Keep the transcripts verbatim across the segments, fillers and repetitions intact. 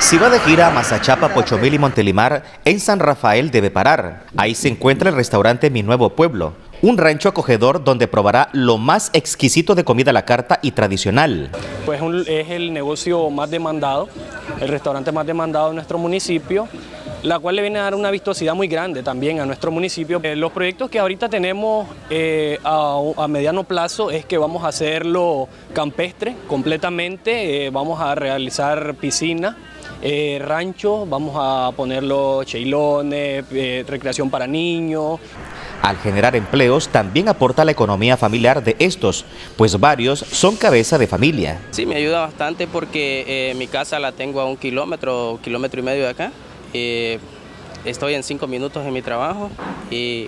Si va de gira a Mazachapa, Pochomil y Montelimar, en San Rafael debe parar. Ahí se encuentra el restaurante Mi Nuevo Pueblo, un rancho acogedor donde probará lo más exquisito de comida a la carta y tradicional. Pues un, es el negocio más demandado, el restaurante más demandado de nuestro municipio, la cual le viene a dar una vistosidad muy grande también a nuestro municipio. Eh, los proyectos que ahorita tenemos eh, a, a mediano plazo es que vamos a hacerlo campestre completamente, eh, vamos a realizar piscina, eh, rancho, vamos a ponerlo cheilones, eh, recreación para niños. Al generar empleos, también aporta la economía familiar de estos, pues varios son cabeza de familia. Sí, me ayuda bastante porque eh, mi casa la tengo a un kilómetro, kilómetro y medio de acá. Eh, estoy en cinco minutos en mi trabajo y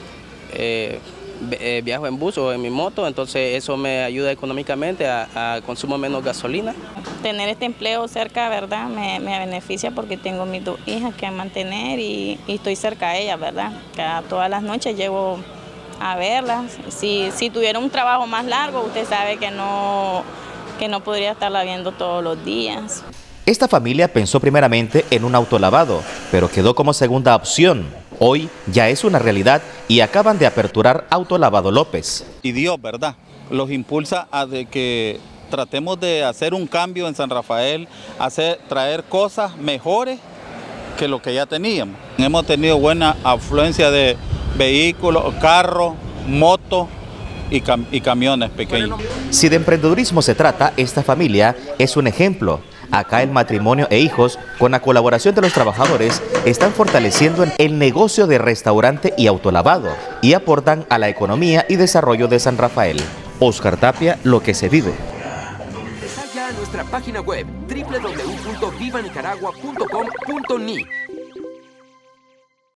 eh, eh, viajo en bus o en mi moto, entonces eso me ayuda económicamente a, a consumo menos gasolina. Tener este empleo cerca, ¿verdad? Me, me beneficia porque tengo mis dos hijas que mantener y, y estoy cerca a ellas, ¿verdad? Cada, todas las noches llego a verlas. Si, si tuviera un trabajo más largo, usted sabe que no, que no podría estarla viendo todos los días. Esta familia pensó primeramente en un autolavado, pero quedó como segunda opción. Hoy ya es una realidad y acaban de aperturar Autolavado López. Y Dios, ¿verdad?, los impulsa a de que tratemos de hacer un cambio en San Rafael, hacer, traer cosas mejores que lo que ya teníamos. Hemos tenido buena afluencia de vehículos, carros, motos y, cam y camiones pequeños. Si de emprendedurismo se trata, esta familia es un ejemplo. Acá el matrimonio e hijos, con la colaboración de los trabajadores, están fortaleciendo el negocio de restaurante y autolavado y aportan a la economía y desarrollo de San Rafael. Oscar Tapia, lo que se vive. Está ya nuestra página web doble u doble u doble u punto viva nicaragua punto com punto ni.